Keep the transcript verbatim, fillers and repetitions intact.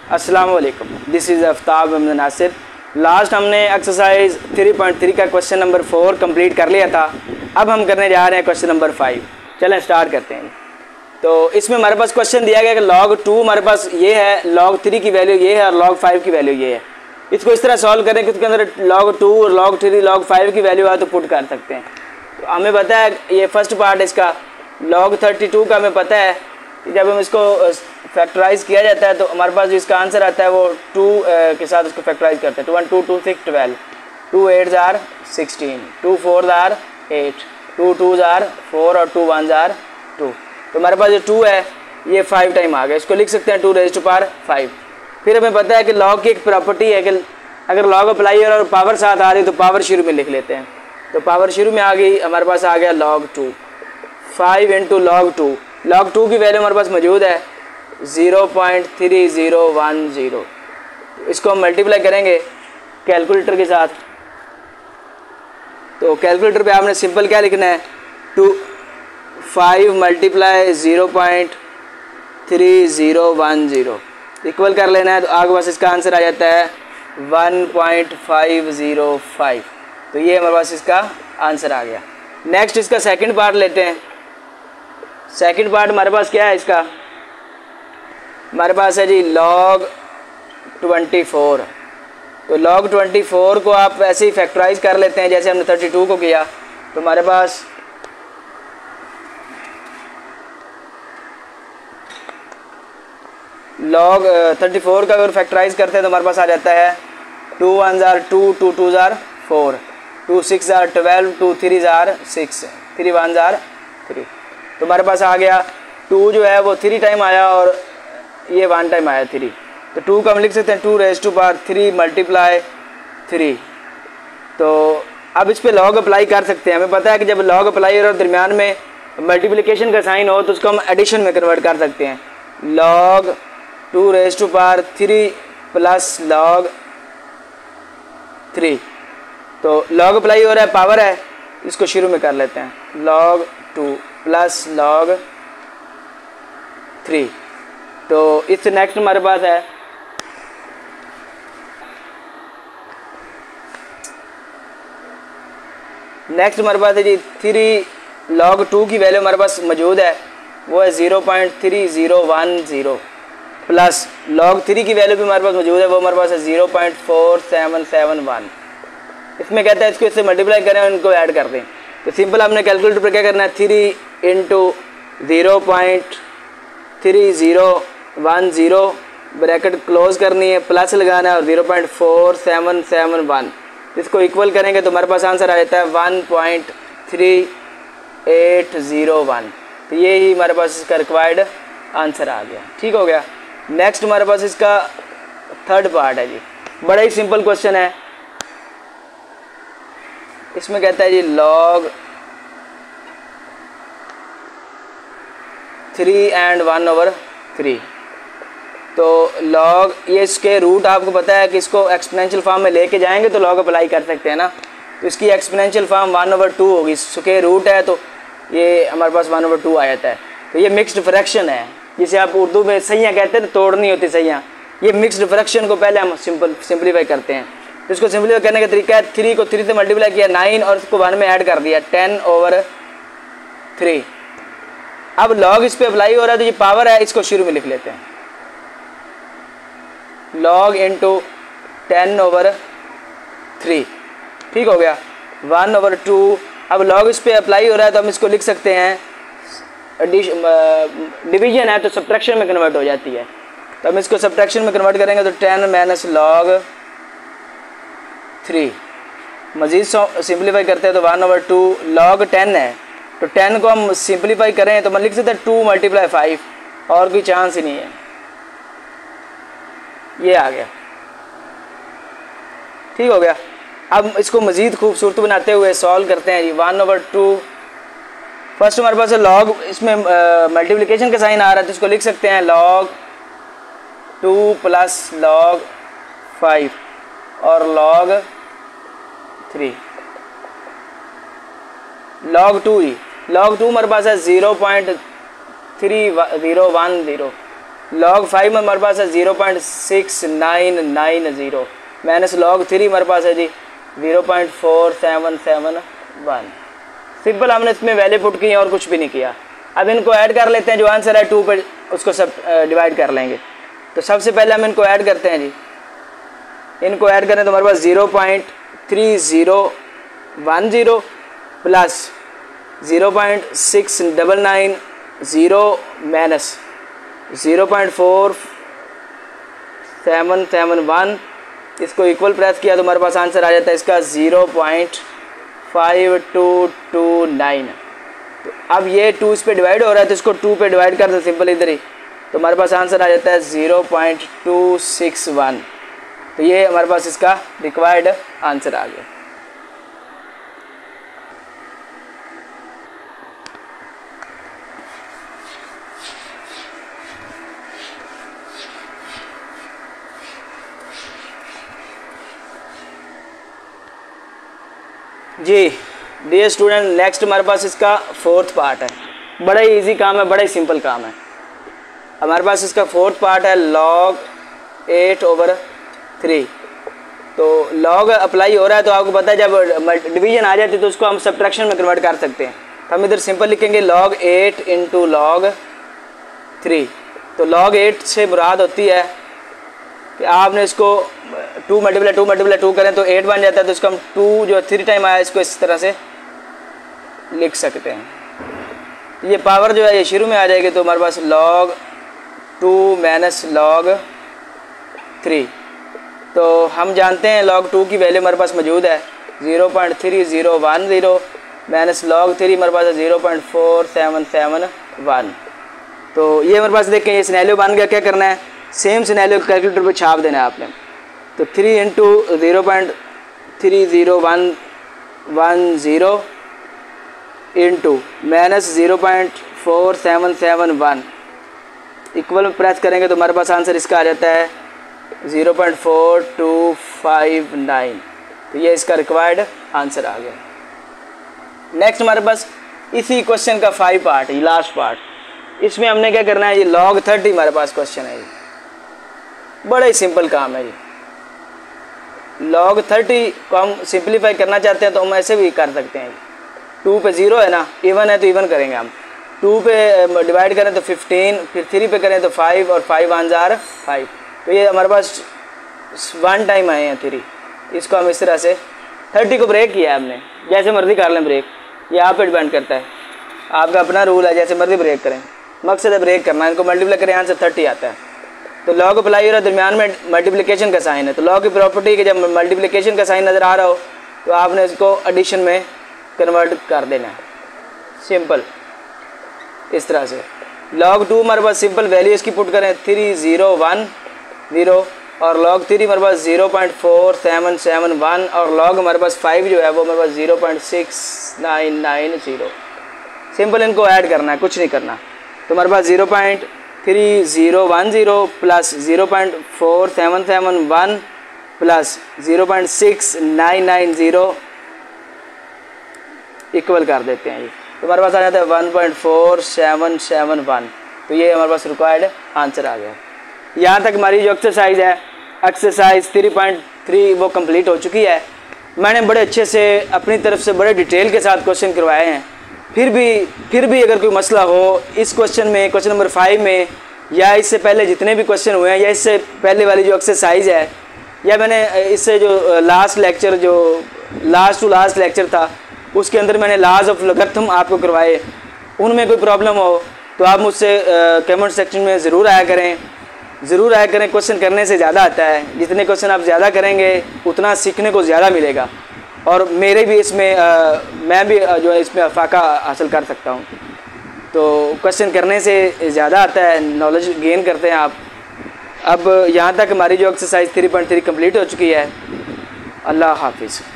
अस्सलाम वालेकुम, this is Aftab Ahmed Nasir. Last हमने एक्सरसाइज थ्री पॉइंट थ्री का क्वेश्चन नंबर फोर कंप्लीट कर लिया था। अब हम करने जा रहे हैं क्वेश्चन नंबर फाइव। चलें स्टार्ट करते हैं। तो इसमें हमारे पास क्वेश्चन दिया गया कि लॉग टू हमारे पास ये है, लॉग थ्री की वैल्यू ये है और लॉग फाइव की वैल्यू ये है। इसको इस तरह सॉल्व करें कि उसके अंदर लॉग टू और लॉग थ्री लॉग फाइव की वैल्यू आए तो पुट कर सकते हैं। तो हमें पता है ये फर्स्ट पार्ट इसका लॉग थर्टी टू का हमें पता है कि जब हम इसको फैक्टराइज किया जाता है तो हमारे पास जो इसका आंसर आता है वो टू के साथ उसको फैक्टराइज करते हैं। Two one two two six twelve, two eight जार सिक्सटीन, टू फोर जार एट, टू टू जार फोर और टू वन जार टू। तो हमारे पास जो टू है ये फाइव टाइम आ गया। इसको लिख सकते हैं two raise to power five. फिर हमें पता है कि लॉग की एक प्रॉपर्टी है कि अगर लॉग अप्लाई और पावर साथ आ रही तो पावर शुरू में लिख लेते हैं। तो पावर शुरू में आ गई, हमारे पास आ गया log two. Five into log two, log two की वैल्यू हमारे पास मौजूद है zero point three zero one zero. इसको हम मल्टीप्लाई करेंगे कैलकुलेटर के साथ। तो कैलकुलेटर पे आपने सिंपल क्या लिखना है, two five multiply zero point three zero one zero equal कर लेना है। तो आगे पास इसका आंसर आ जाता है one point five zero five. तो ये हमारे पास इसका आंसर आ गया। नेक्स्ट इसका सेकंड पार्ट लेते हैं। सेकंड पार्ट हमारे पास क्या है इसका, हमारे पास है जी लॉग ट्वेंटी फोर। तो लॉग ट्वेंटी फोर को आप ऐसे ही फैक्टराइज कर लेते हैं जैसे हमने थर्टी टू को किया। तो हमारे पास लॉग थर्टी फोर का अगर फैक्टराइज करते हैं तो हमारे पास आ जाता है टू वन ज़ार टू, टू टू ज़ार फोर, टू सिक्स ज़ार ट्वेल्व, टू थ्री ज़ार सिक्स, थ्री वन ज़ार थ्री। तो हमारे पास आ गया टू जो है वो थ्री टाइम आया और ये वन टाइम आया थ्री। तो टू का हम लिख सकते हैं two raise to power three multiply three. तो अब इस पे लॉग अप्लाई कर सकते हैं। हमें पता है कि जब लॉग अप्लाई और दरमियान में मल्टीप्लिकेशन का साइन हो तो उसको हम एडिशन में कन्वर्ट कर सकते हैं। Log two raise to power three plus log three. तो लॉग अप्लाई हो रहा है, पावर है, इसको शुरू में कर लेते हैं। Log two plus log three. तो इससे नेक्स्ट हमारे पास है नेक्स्ट हमारे पास है जी थ्री लॉग टू की वैल्यू हमारे पास मौजूद है वो है zero point three zero one zero plus log three की वैल्यू भी हमारे पास मौजूद है वो हमारे पास है zero point four seven seven one. इसमें कहता है इसको इससे मल्टीप्लाई करें और इनको ऐड कर दें। तो सिंपल आपने कैलकुलेटर पर क्या करना है, three into zero point three zero one zero bracket close करनी है, प्लस लगाना है और zero point four seven seven one. इसको इक्वल करेंगे तो हमारे पास आंसर आ जाता है one point three eight zero one. तो ये ही हमारे पास इसका रिक्वायर्ड आंसर आ गया। ठीक हो गया। नेक्स्ट हमारे पास इसका थर्ड पार्ट है जी, बड़ा ही सिंपल क्वेश्चन है। इसमें कहता है जी log three and one over three. तो लॉग ये इसके रूट आपको पता है कि इसको एक्सपोनेंशियल फॉर्म में लेके जाएंगे तो लॉग अप्लाई कर सकते हैं ना। तो इसकी exponential form one over two होगी, स्क्वायर रूट है तो ये हमारे पास वन ओवर टू आ जाता है। तो ये मिक्स्ड फ्रैक्शन है, जिसे आप उर्दू में सहियाँ कहते हैं, तो तोड़नी होती सहियाँ। ये मिक्स्ड फ्रैक्शन को पहले हम सिंपल सिंप्लीफाई करते हैं। तो इसको सिंप्लीफाई करने का तरीका है, थ्री को थ्री से मल्टीप्लाई किया नाइन और इसको वन में ऐड कर दिया टेन ओवर थ्री। अब लॉग इस पे अप्लाई हो रहा है तो ये पावर है, इसको शुरू में लिख लेते हैं। Log into ten over three. ठीक हो गया। One over two. अब लॉग इस पे अप्लाई हो रहा है तो हम इसको लिख सकते हैं, डिवीजन है तो सब्ट्रैक्शन में कन्वर्ट हो जाती है। तो हम इसको सब्ट्रैक्शन में कन्वर्ट करेंगे तो टेन माइनस लॉग थ्री। मज़ीद सिंप्लीफाई करते हैं तो one over two log ten है तो टेन को हम सिंप्लीफाई करें तो हम लिख सकते हैं टू मल्टीप्लाई फाइव, और कोई चांस ही नहीं है। ये आ गया। ठीक हो गया। अब इसको मज़ीद खूबसूरत बनाते हुए सॉल्व करते हैं जी। वन ओवर टू, फर्स्ट हमारे पास लॉग, इसमें मल्टीप्लिकेशन का साइन आ रहा है तो इसको लिख सकते हैं log two plus log five और लॉग थ्री। लॉग टू ही लॉग टू हमारे पास है zero point three zero one zero. Log five में हमारे पास है zero point six nine nine zero minus log three हमारे पास है जी zero point four seven seven one. Simple हमने इसमें वैल्यू पुट की और कुछ भी नहीं किया। अब इनको ऐड कर लेते हैं, जो आंसर है टू पे उसको सब डिवाइड कर लेंगे। तो सबसे पहले हम इनको ऐड करते हैं जी, इनको ऐड करें तो हमारे पास zero point three zero one zero plus zero point six double nine zero minus zero point four seven seven one, इसको इक्वल प्रेस किया तो हमारे पास आंसर आ जाता है इसका zero point five two two nine. तो अब ये टू इस पे डिवाइड हो रहा है तो इसको टू पे डिवाइड कर दो सिंपल इधर ही, तो हमारे पास आंसर आ जाता है zero point two six one. तो ये हमारे पास इसका रिक्वायर्ड आंसर आ गया। जी डियर स्टूडेंट, नेक्स्ट हमारे पास इसका फोर्थ पार्ट है। बड़ा ही इजी काम है, बड़ा ही सिंपल काम है। हमारे पास इसका फोर्थ पार्ट है लॉग एट ओवर थ्री। तो लॉग अप्लाई हो रहा है तो आपको पता है जब डिवीजन आ जाती है तो उसको हम सब्ट्रैक्शन में कन्वर्ट कर सकते हैं। तो हम इधर सिंपल लिखेंगे log eight into log three. तो लॉग एट से मुराद होती है कि आपने इसको two multiply two multiply two करें तो एट बन जाता है। तो इसको हम टू जो थ्री टाइम आया इसको इस तरह से लिख सकते हैं। ये पावर जो है ये शुरू में आ जाएगी तो हमारे पास log two minus log three. तो हम जानते हैं लॉग टू की वैल्यू हमारे पास मौजूद है zero point three zero one zero minus log three हमारे पास है zero point four seven seven one. तो ये हमारे पास देखें ये सिनेरियो बन गया। क्या करना है, सेम सिनेरियो कैलकुलेटर पे छाप देना है आपने। तो three into zero point three zero one one zero into minus zero point four seven seven one equal press करेंगे तो हमारे पास आंसर इसका आ जाता है zero point four two five nine. तो ये इसका रिक्वायर्ड आंसर आ गया। नेक्स्ट हमारे पास इसी क्वेश्चन का फाइव पार्ट, ये लास्ट पार्ट। इसमें हमने क्या करना है, ये लॉग थर्टी हमारे पास क्वेश्चन है। ये बड़ा ही सिंपल काम है। ये लॉग थर्टी को हम सिंप्लीफाई करना चाहते हैं तो हम ऐसे भी कर सकते हैं। टू पे ज़ीरो है ना, इवन है तो इवन करेंगे हम। टू पे डिवाइड करें तो फिफ्टीन, फिर थ्री पे करें तो फाइव और फाइव वन जार फाइव। तो ये हमारे पास वन टाइम आए हैं थ्री। इसको हम इस तरह से थर्टी को ब्रेक किया है हमने, जैसे मर्जी कर लें ब्रेक, ये आप पे डिपेंड करता है, आपका अपना रूल है, जैसे मर्जी ब्रेक करें। मकसद है ब्रेक करना, इनको मल्टीप्लाई करें यहाँ से थर्टी आता है। तो लॉग अप्लाई हो रहा है, दरमियान में मल्टीप्लिकेशन का साइन है। तो लॉग की प्रॉपर्टी के जब मल्टीप्लिकेशन का साइन नज़र आ रहा हो तो आपने इसको एडिशन में कन्वर्ट कर देना है, सिंपल इस तरह से। लॉग टू हमारे पास सिंपल वैल्यू इसकी पुट करें थ्री ज़ीरो वन ज़ीरो और लॉग थ्री हमारे पास zero point four seven seven one और लॉग हमारे पास फाइव जो है वो हमारे पास zero point six nine nine zero. Simple इनको ऐड करना है, कुछ नहीं करना। तो हमारे पास zero point three zero one zero plus zero point four seven seven one plus zero point six nine nine zero equal कर देते हैं। ये तो हमारे पास आ जाता है one point four seven seven one. तो ये हमारे पास रिक्वायर्ड आंसर आ गया। यहाँ तक हमारी जो एक्सरसाइज है, एक्सरसाइज थ्री पॉइंट थ्री वो कंप्लीट हो चुकी है। मैंने बड़े अच्छे से अपनी तरफ से बड़े डिटेल के साथ क्वेश्चन करवाए हैं। फिर भी फिर भी अगर कोई मसला हो इस क्वेश्चन में, क्वेश्चन नंबर फाइव में, या इससे पहले जितने भी क्वेश्चन हुए हैं, या इससे पहले वाली जो एक्सरसाइज है, या मैंने इससे जो लास्ट लेक्चर जो लास्ट टू लास्ट लेक्चर था उसके अंदर मैंने लाज ऑफ लॉगरिथम आपको करवाए, उनमें कोई प्रॉब्लम हो तो आप मुझसे कमेंट सेक्शन में ज़रूर आया करें, ज़रूर आया करें। क्वेश्चन करने से ज़्यादा आता है, जितने क्वेश्चन आप ज़्यादा करेंगे उतना सीखने को ज़्यादा मिलेगा। और मेरे भी इसमें आ, मैं भी जो है इसमें अफाका हासिल कर सकता हूँ। तो क्वेश्चन करने से ज़्यादा आता है, नॉलेज गेन करते हैं आप। अब यहाँ तक हमारी जो exercise three point three complete हो चुकी है। अल्लाह हाफिज़।